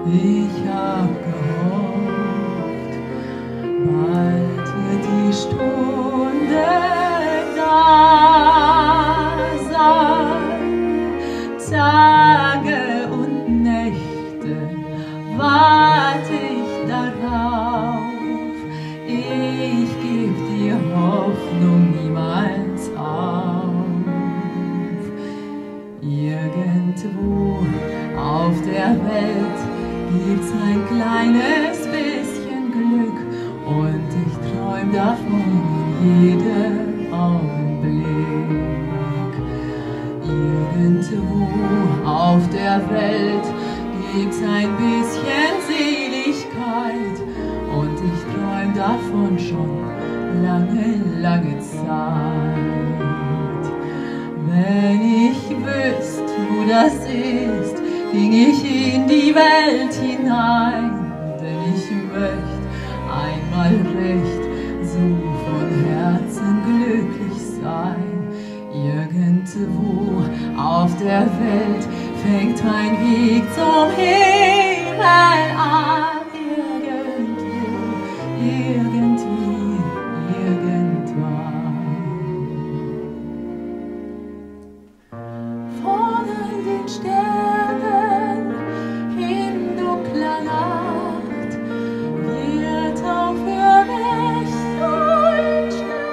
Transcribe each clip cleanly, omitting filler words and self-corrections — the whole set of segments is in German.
Ich hab gehofft, bald wird die Stunde da sein. Tage und Nächte wart ich darauf. Ich geb die Hoffnung niemals auf. Irgendwo auf der Welt gibt's ein kleines bisschen Glück und ich träum davon jeden Augenblick. Irgendwo auf der Welt gibt's ein bisschen Seligkeit und ich träum davon schon lange, lange Zeit. Wenn ich wüsste, wo das ist, ging ich in die Welt hinein, denn ich möchte einmal recht so von Herzen glücklich sein. Irgendwo auf der Welt fängt ein Weg zum Himmel an. Irgendwo, irgendwie, irgendwann. Von all den Sternen in dunkler Nacht wird auch für mich ein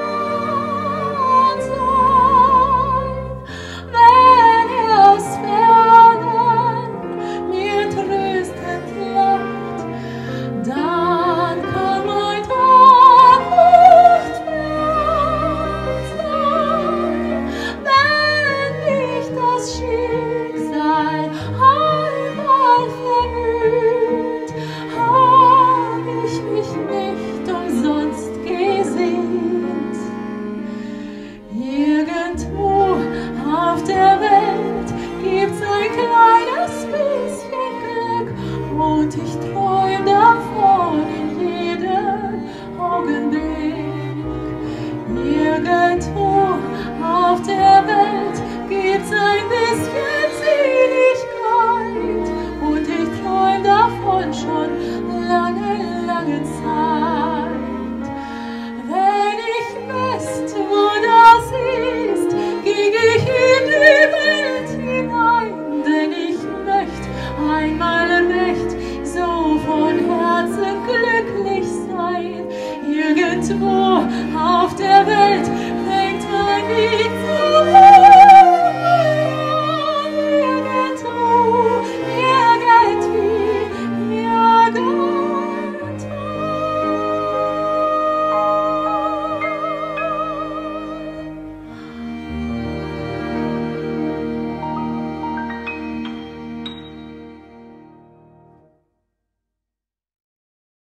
Stern sein. Wenn er aus Fernen mir tröstend lacht, dann kann mein Tag nicht fern sein. Wenn mich das Schicksal einmal vermüllt, hab ich mich nicht umsonst gesehnt. Irgendwo auf der Welt gibt's ein kleines bisschen Glück und ich träum davon in jedem Augenblick. Irgendwo auf der Welt gibt's ein bisschen Seligkeit und ich träum davon schon lange, lange Zeit. Wenn ich wüsste, wo das ist, ging ich in die Welt hinein, denn ich möchte einmal recht so von Herzen glücklich sein. Irgendwo auf der Welt